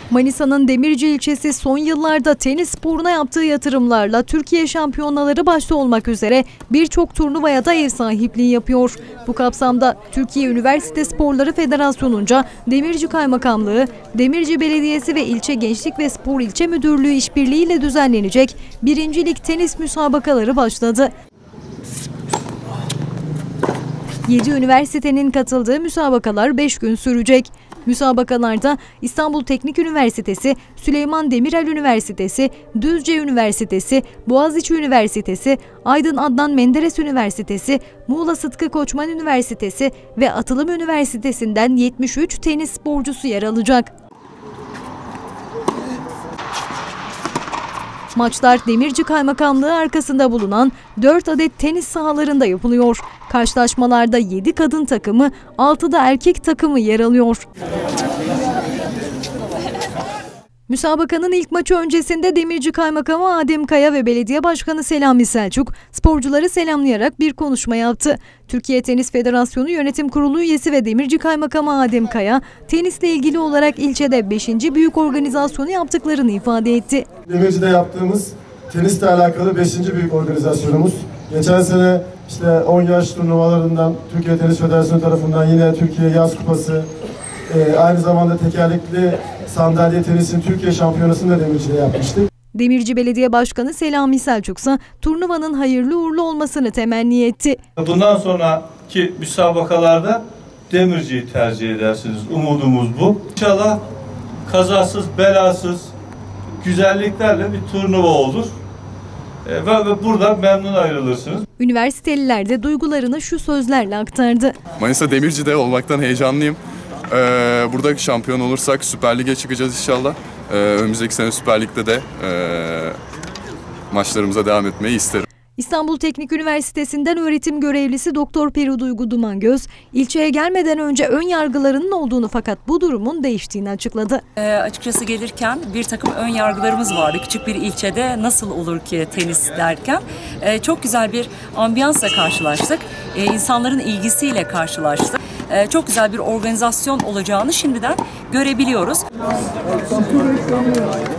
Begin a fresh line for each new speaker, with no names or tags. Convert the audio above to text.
Manisa'nın Demirci ilçesi son yıllarda tenis sporuna yaptığı yatırımlarla Türkiye şampiyonaları başta olmak üzere birçok turnuvaya da ev sahipliği yapıyor. Bu kapsamda Türkiye Üniversite Sporları Federasyonu'nca Demirci Kaymakamlığı, Demirci Belediyesi ve İlçe Gençlik ve Spor İlçe Müdürlüğü işbirliğiyle düzenlenecek 1. Lig tenis müsabakaları başladı. 7 üniversitenin katıldığı müsabakalar 5 gün sürecek. Müsabakalarda İstanbul Teknik Üniversitesi, Süleyman Demirel Üniversitesi, Düzce Üniversitesi, Boğaziçi Üniversitesi, Aydın Adnan Menderes Üniversitesi, Muğla Sıtkı Koçman Üniversitesi ve Atılım Üniversitesi'nden 73 tenis sporcusu yer alacak. Maçlar Demirci Kaymakamlığı arkasında bulunan 4 adet tenis sahalarında yapılıyor. Karşılaşmalarda 7 kadın takımı, 6 da erkek takımı yer alıyor. Müsabakanın ilk maçı öncesinde Demirci Kaymakamı Adem Kaya ve Belediye Başkanı Selami Selçuk sporcuları selamlayarak bir konuşma yaptı. Türkiye Tenis Federasyonu Yönetim Kurulu üyesi ve Demirci Kaymakamı Adem Kaya, tenisle ilgili olarak ilçede 5. büyük organizasyonu yaptıklarını ifade etti.
Demirci'de yaptığımız tenisle alakalı 5. büyük organizasyonumuz. Geçen sene 10 yaş turnuvalarından Türkiye Tenis Federasyonu tarafından yine Türkiye Yaz Kupası, aynı zamanda tekerlekli sandalye tenisin Türkiye şampiyonasını da Demirci'de yapmıştık.
Demirci Belediye Başkanı Selami Selçuk ise turnuvanın hayırlı uğurlu olmasını temenni etti.
Bundan sonraki müsabakalarda Demirci'yi tercih edersiniz. Umudumuz bu. İnşallah kazasız, belasız, güzelliklerle bir turnuva olur. Ve buradan memnun ayrılırsınız.
Üniversiteliler de duygularını şu sözlerle aktardı.
Manisa Demirci'de olmaktan heyecanlıyım. Burada şampiyon olursak Süper Lig'e çıkacağız inşallah. Önümüzdeki sene Süper Lig'de de maçlarımıza devam etmeyi isterim.
İstanbul Teknik Üniversitesi'nden öğretim görevlisi Doktor Peri Duygu Dumangöz, ilçeye gelmeden önce ön yargılarının olduğunu fakat bu durumun değiştiğini açıkladı.
Açıkçası gelirken bir takım ön yargılarımız vardı. Küçük bir ilçede nasıl olur ki tenis derken çok güzel bir ambiyansla karşılaştık. İnsanların ilgisiyle karşılaştık. Çok güzel bir organizasyon olacağını şimdiden görebiliyoruz.